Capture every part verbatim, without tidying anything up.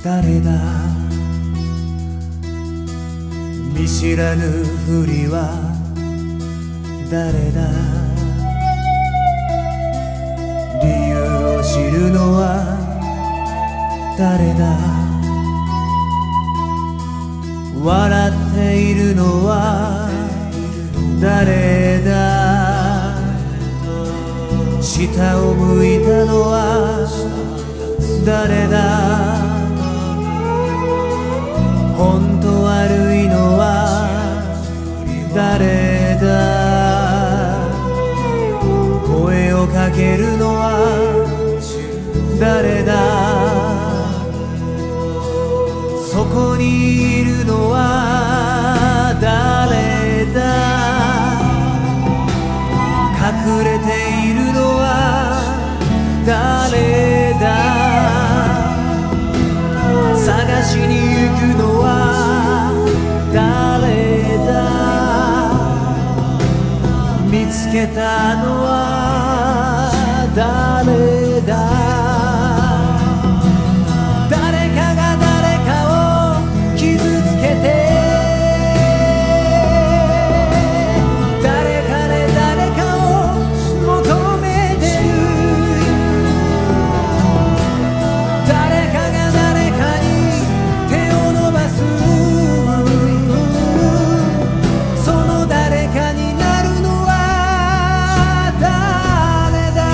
誰だ見知らぬふりは誰だ理由を知るのは誰だ笑っているのは誰だ下を向いたのは誰だ本当悪いのは誰だ声をかけるのは誰だそこにいるのは誰だ隠れているのは誰だ探しに行くのは誰だ見つけたのは誰だ誰かが誰かを傷つけて誰かで誰かを求めてる誰かが誰かに手を伸ばすその誰かになるのは誰だ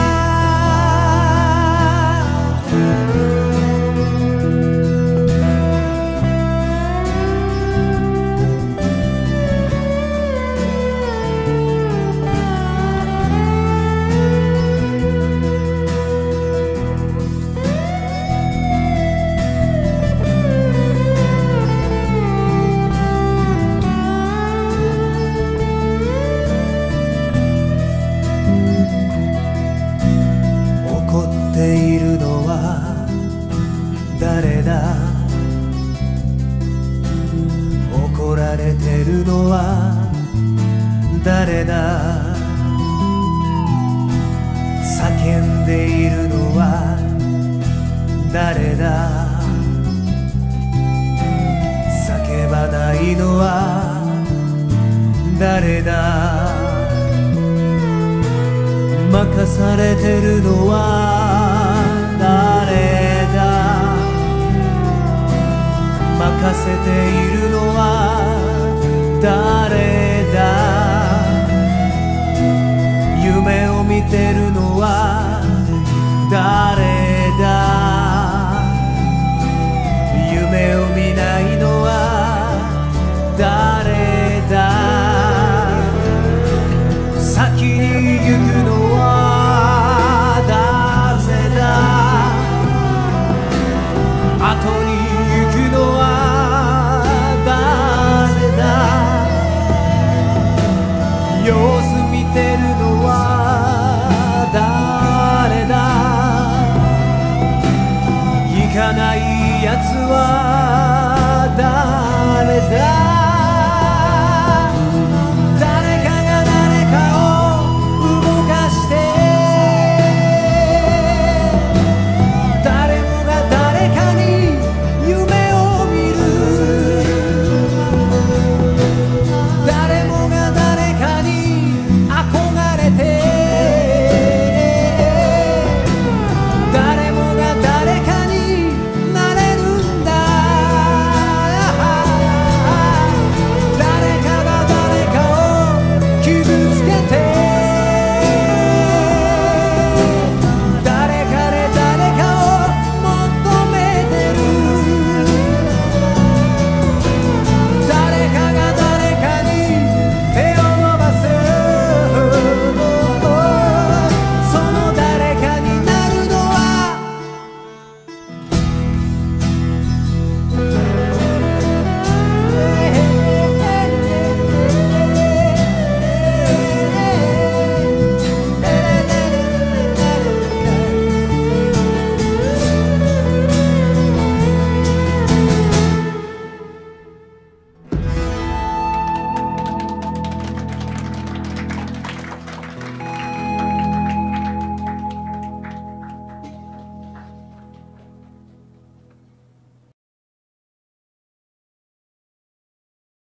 怒っているのは誰だ怒られてるのは誰だ叫んでいるのは誰だ叫ばないのは誰だ任されてるのは誰だ任せているのは誰だ夢を見てるのは誰だ夢を見ないのは誰だ先に行くのは誰だ後に行くのは誰だ